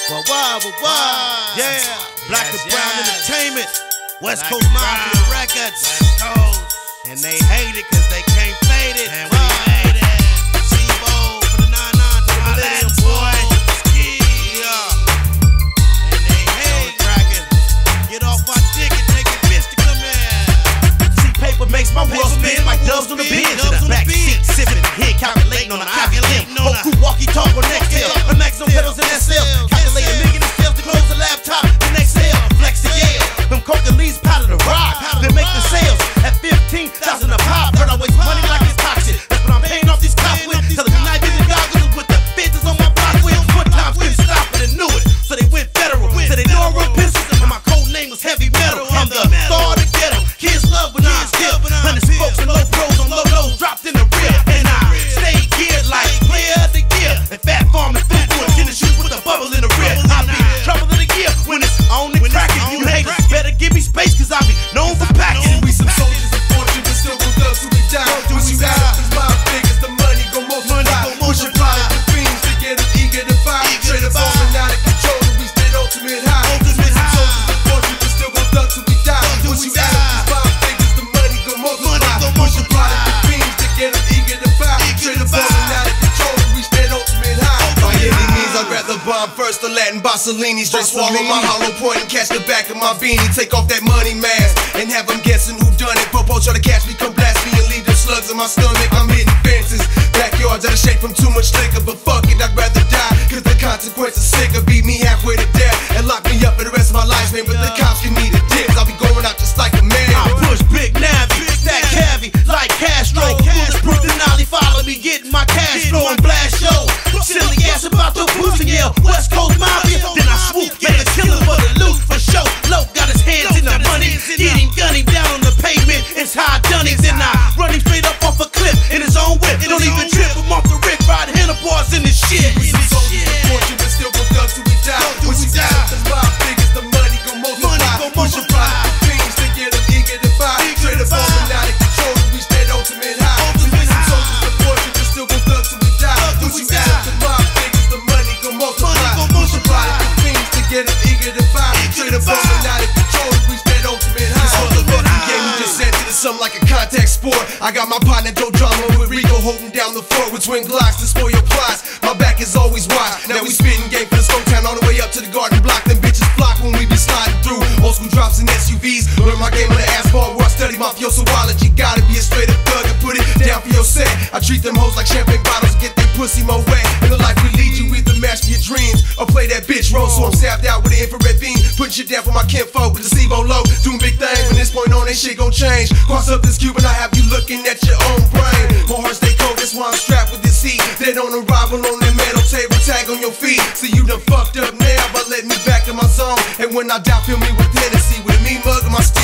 Yeah, Black and Brown Entertainment, West Coast Mafia Records. And they hate it cause they can't fade it. And we made it. C-Bo for the 99 to the Millennium, boy. Yeah. And they hate cracking. Get off my dick and take a bitch to come in. See, paper makes my world spin like dubs on the bench. In the backseat, sipping, here calculating on a calculating. Whole crew walkie-talk on Nextel. A max on pedals and SL. Calculating million sales to close the laptop. The next sale, flex the Yale. Them coca leaves powder the rock. Then make the sales at 15,000 a pop. Heard I waste money like it's toxic. That's what I'm paying off these cops with. Tell them I vision goggles with the bitches on my block with. One time couldn't stop it and knew it. So they went federal. Said they know I run pistols and my code name was Heavy Metal. I'm the star of the ghetto. Kids love when I'm still. 100 spokes and low pros on low lows dropped in the rear. And I stay geared like player of the year. And Fat Farm and Fubu and tennis shoes with a bubble in the rear. I'll be trouble of the year when it's on and cracking. You haters better give me space cause I'll be known for packing. We some soldiers of fortune, but still gon' thug till we die. When we out, these mob figures, the money gon' multiply. Push your product to fiends to get them eager to buy. Straight up off and out of control, and we stay ultimate high. We some soldiers of fortune, but still gon' thug till we die. When we out, these mob figures, the money gon' multiply. Push your product to fiends to get them eager to buy. Straight up off and out of control, and we stay ultimate high. By any means, I'd rather bomb first the Latin Bossellini. Straight swallow my hollow point and catch the back of my beanie. Take off that money mask and have them guessing who done it. Popo try to catch me, come blast me and leave them slugs in my stomach. I'm hitting fences, backyards out of shape from too much liquor. But fuck it, I'd rather die, cause the consequences sicker. Beat me halfway to death and lock me up for the rest of my life, man. But the cops give me the dicks, I'll be going out just like a man. I push Big Navy, stack heavy like Castro. Bulletproof Denali, follow me, getting my cash flow and blast show. Silly ass about the pussy, yell West Coast Mafia. Then I swoop, make a killer for the loot for show. Low got his hands in the money, hit him, gun him down on the pavement. It's how I done it. Then I run him straight up off a cliff in his own whip. Don't even trip him off the rick, ride handlebars in the shit. We some soldiers of fortune, but still gon' thug till we die. When we out, these mob figures, the money gon' multiply. Push your product to fiends to get them eager to buy. Straight up off and out of control, and we stay ultimate high. We some soldiers of fortune, but still gon' thug till we die. When we out, the mob figures, the money gon' multiply. Push your product to fiends to get them eager to buy. Straight up off and out of control, and we stay ultimate high. This motherfucking game we just sent to something like a contact sport. I got my partner Joe Drama with Rico holding down the fort with twin Glocks to spoil your plots. My back is always wide. Now we spitting game for the Stone Town all the way up to the Garden Block. Them bitches flock when we be sliding through. Old school drops and SUVs. Learn my game on the asphalt where I study mafiosoology. Gotta be a straight up thug and put it down for your set. I treat them hoes like champagne bottles, get their pussy more wet. In the life we lead, you either master your dreams or play that bitch role. So I'm sapped out with an infrared beam, putting shit down for my kinfolk with the C-Bo low, doing big things. From this point on, ain't shit gon' change. Cross up this cube and I have you looking at your own brain. My heart stay cold, that's why I'm strapped with this heat. Dead on arrival on that metal table, tag on your feet. See you done fucked up now, but let me back in my zone. And when I die, fill me with Hennessy with a mean mug in my